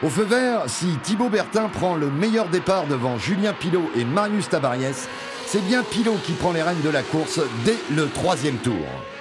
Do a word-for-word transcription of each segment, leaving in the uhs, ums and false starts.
Au feu vert, si Thibaut Bertin prend le meilleur départ devant Julien Pillaud et Marius Tabariès, c'est bien Pillaud qui prend les rênes de la course dès le troisième tour.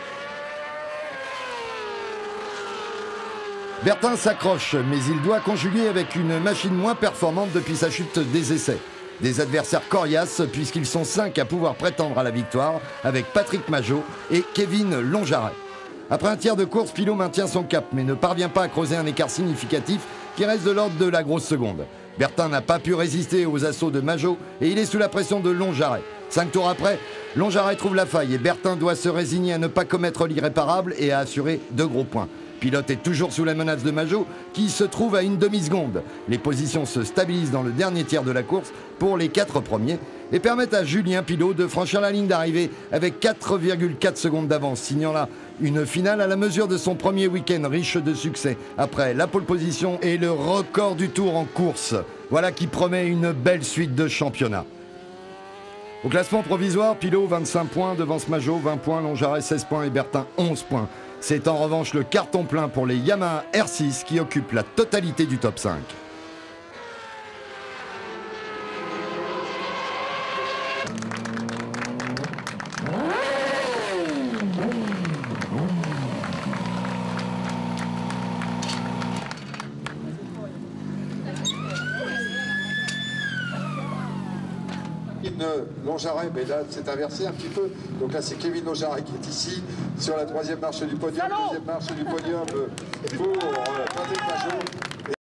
Bertin s'accroche, mais il doit conjuguer avec une machine moins performante depuis sa chute des essais. Des adversaires coriaces puisqu'ils sont cinq à pouvoir prétendre à la victoire avec Patrick Majot et Kevin Longjaret. Après un tiers de course, Pillaud maintient son cap mais ne parvient pas à creuser un écart significatif qui reste de l'ordre de la grosse seconde. Bertin n'a pas pu résister aux assauts de Majot et il est sous la pression de Longjaret. Cinq tours après, Longjaret trouve la faille et Bertin doit se résigner à ne pas commettre l'irréparable et à assurer deux gros points. Pilote est toujours sous la menace de Majot qui se trouve à une demi-seconde. Les positions se stabilisent dans le dernier tiers de la course pour les quatre premiers et permettent à Julien Pillaud de franchir la ligne d'arrivée avec quatre virgule quatre secondes d'avance, signant là une finale à la mesure de son premier week-end riche de succès après la pole position et le record du tour en course. Voilà qui promet une belle suite de championnats. Au classement provisoire, Pillaud vingt-cinq points, devance Majot vingt points, Longjaret seize points et Bertin onze points. C'est en revanche le carton plein pour les Yamaha R six qui occupent la totalité du top cinq. Longjaret, mais là c'est inversé un petit peu. Donc là c'est Kevin Longjaret qui est ici sur la troisième marche du podium, deuxième marche du podium pour euh, Patrick Majot.